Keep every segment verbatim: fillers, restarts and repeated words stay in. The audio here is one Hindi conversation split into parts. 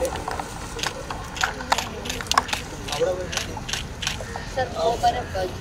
सर ओवर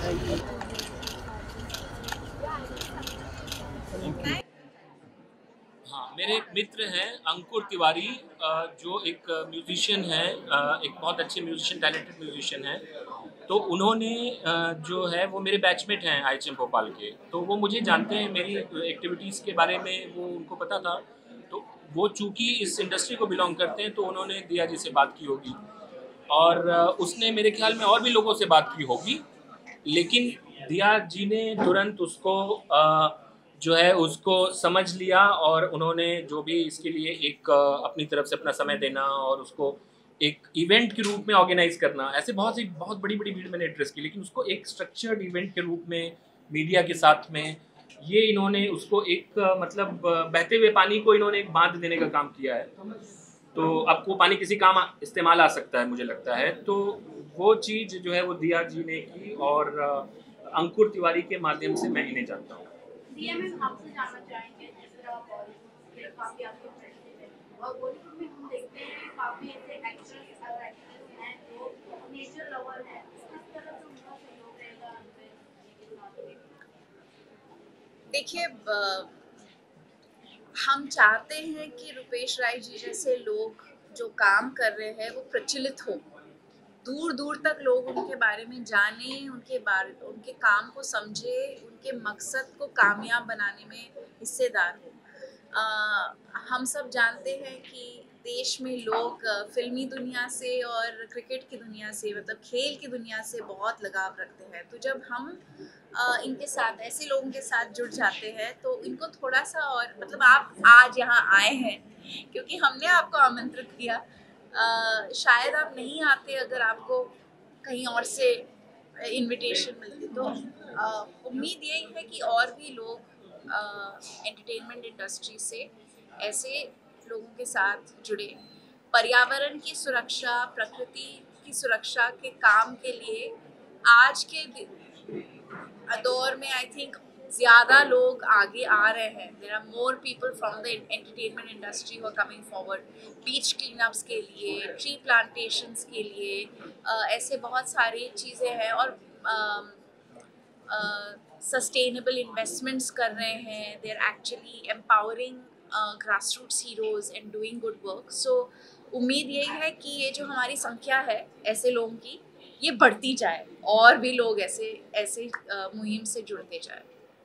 हाँ, मेरे मित्र हैं अंकुर तिवारी, जो एक म्यूजिशियन है, एक बहुत अच्छे म्यूजिशियन, टैलेंटेड म्यूजिशियन है। तो उन्होंने जो है वो मेरे बैचमेट हैं आई एच एम भोपाल के, तो वो मुझे जानते हैं, मेरी एक्टिविटीज़ के बारे में वो उनको पता था। तो वो चूँकि इस इंडस्ट्री को बिलोंग करते हैं तो उन्होंने दिया जी से बात की होगी, और उसने मेरे ख्याल में और भी लोगों से बात की होगी, लेकिन दिया जी ने तुरंत उसको आ, जो है उसको समझ लिया, और उन्होंने जो भी इसके लिए एक अपनी तरफ से अपना समय देना और उसको एक इवेंट के रूप में ऑर्गेनाइज करना, ऐसे बहुत सी बहुत बड़ी बड़ी भीड़ मैंने एड्रेस की, लेकिन उसको एक स्ट्रक्चर्ड इवेंट के रूप में मीडिया के साथ में ये इन्होंने उसको एक मतलब बहते हुए पानी को इन्होंने एक बांध देने का काम किया है। तो अब वो पानी किसी काम इस्तेमाल आ सकता है मुझे लगता है। तो वो चीज़ जो है वो दिया जी ने की, और अंकुर तिवारी के माध्यम से मैं इन्हें जानता हूँ। दिया मैम, आपसे जानना चाहेंगे, जिस तरह बॉलीवुड काफ़ी आपके फ्रेंड्स हैं और बॉलीवुड में हम देखते हैं काफ़ी ऐसे एक्टर्स और एक्ट्रेस हैं जो नेचर लवर हैं, किस तरह से उनका सहयोग रहेगा? देखिए, हम चाहते हैं कि रुपेश राय जी जैसे लोग जो काम कर रहे हैं वो प्रचलित हो, दूर दूर तक लोग उनके बारे में जाने, उनके बारे उनके काम को समझे, उनके मकसद को कामयाब बनाने में हिस्सेदार हो। आ, हम सब जानते हैं कि देश में लोग फिल्मी दुनिया से और क्रिकेट की दुनिया से, मतलब खेल की दुनिया से बहुत लगाव रखते हैं। तो जब हम आ, इनके साथ, ऐसे लोगों के साथ जुड़ जाते हैं तो इनको थोड़ा सा और, मतलब आप आज यहाँ आए हैं क्योंकि हमने आपको आमंत्रित किया। आ, शायद आप नहीं आते अगर आपको कहीं और से इनविटेशन मिलती। तो उम्मीद यही है कि और भी लोग एंटरटेनमेंट इंडस्ट्री से ऐसे लोगों के साथ जुड़े, पर्यावरण की सुरक्षा, प्रकृति की सुरक्षा के काम के लिए आज के दौर में आई थिंक ज़्यादा लोग आगे आ रहे हैं। There are more people from the entertainment industry who are coming forward, beach cleanups के लिए, ट्री प्लांटेशंस के लिए, uh, ऐसे बहुत सारी चीज़ें हैं, और सस्टेनेबल uh, इन्वेस्टमेंट्स कर रहे हैं। They are actually empowering grass roots heroes and doing good work. So उम्मीद यही है कि ये जो हमारी संख्या है ऐसे लोगों की, ये बढ़ती जाए और भी लोग ऐसे ऐसे uh, मुहिम से जुड़ते जाए।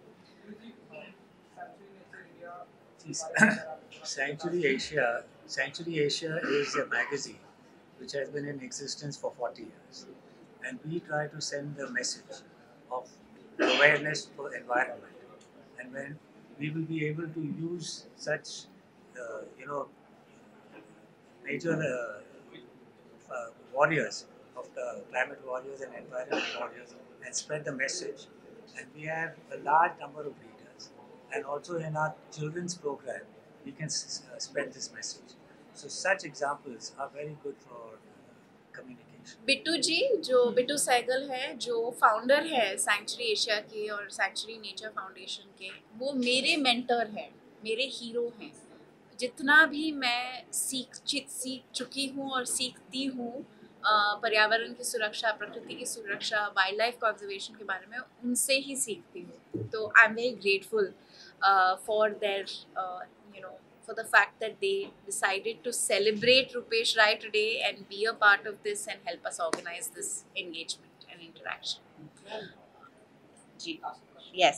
Sanctuary Asia, Sanctuary Asia is a magazine which has been in existence for forty years, and we try to send the message of awareness for environment. And when we will be able to use such, uh, you know, major uh, uh, warriors of the climate warriors and environment warriors, and spread the message. And we have a large number of readers, and also in our children's program, we can uh, spread this message. So such examples are very good for uh, communication. Bittu जी, जो बिट्टू सहगल है, जो फाउंडर है सैंक्चुरी एशिया के और सैंक्चुरी नेचर फाउंडेशन के, वो मेरे मेंटर हैं, मेरे हीरो हैं। जितना भी मैं सीख सीख चुकी हूँ और सीखती हूँ पर्यावरण की सुरक्षा, प्रकृति की सुरक्षा, वाइल्ड लाइफ कंजर्वेशन के बारे में, उनसे ही सीखती हूँ। तो I am very grateful for their, you know, for the fact that they decided to celebrate Rupesh Rai today and be a part of this and help us organize this engagement and interaction. G. Yes.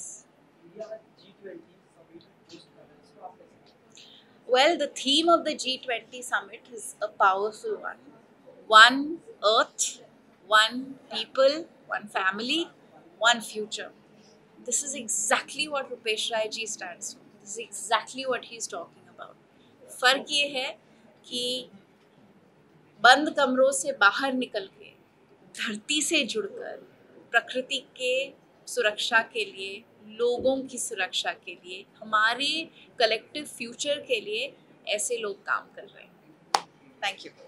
Well, the theme of the G twenty summit is a powerful one. One earth, one people, one family, one future. This is exactly what Rupesh Rai ji stands for. This is exactly what he's talking about. फर्क ये है कि बंद कमरों से बाहर निकल के, धरती से जुड़कर, प्रकृति के सुरक्षा के लिए, लोगों की सुरक्षा के लिए, हमारे कलेक्टिव फ्यूचर के लिए ऐसे लोग काम कर रहे हैं। Thank you.